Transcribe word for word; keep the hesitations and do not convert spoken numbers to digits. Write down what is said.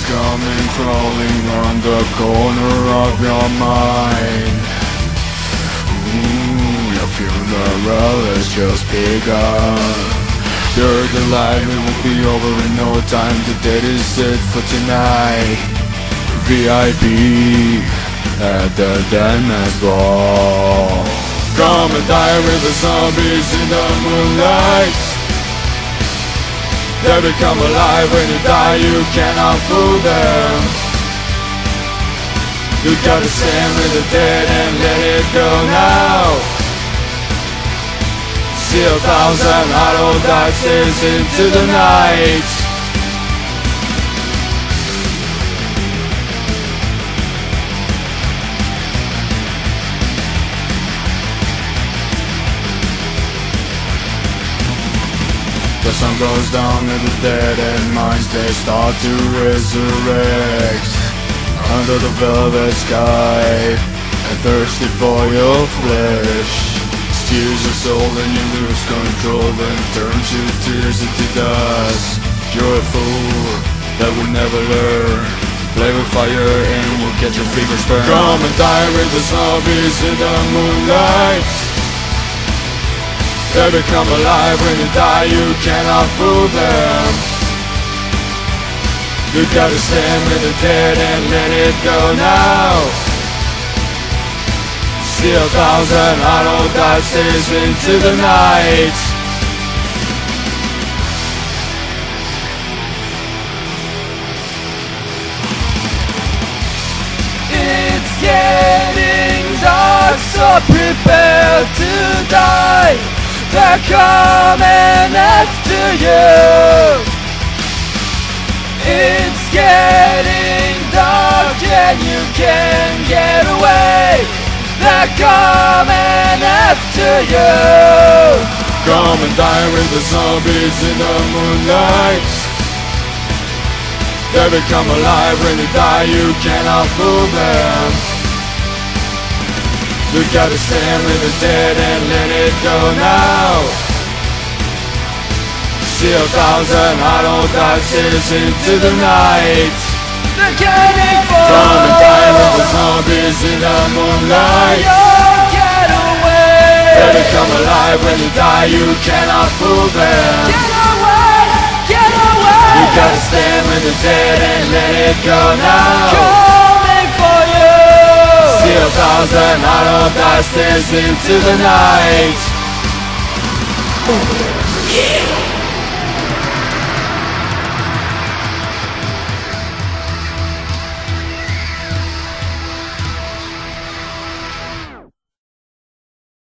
coming crawling on the corner of your mind. Mm, your funeral has just begun. You're the light, it will be over in no time. The date is set for tonight. V I P at the Dead Man's Ball. Come and die with the zombies in the moonlight. They become alive when you die, you cannot fool them. You gotta stand with the dead and let it go now. See a thousand hollow dices into the night. The sun goes down and the dead and minds they start to resurrect. Under the velvet sky and thirsty for your flesh. Steals your soul and you lose control, then turns your tears into dust. You're a fool that will never learn. Play with fire and will get your fingers burned. Come and die with the zombies in the moonlight. They become alive when you die, you cannot fool them. You gotta stand with the dead and let it go now. See a thousand hollow dices into the night. It's getting dark, so prepare to die. They're coming after you. It's getting dark and you can't get away. They're coming after you. Come and die with the zombies in the moonlight. They become alive when you die, you cannot fool them. You gotta stand with the dead and let it go now. See a thousand hollow dices into the night. They're coming for you. Come and die with the zombies in the moonlight. Get away. They become alive when you die, you cannot fool them. Get away, get away. You gotta stand with the dead and let it go now. Coming for you. See a thousand hollow dices into the night. Yeah.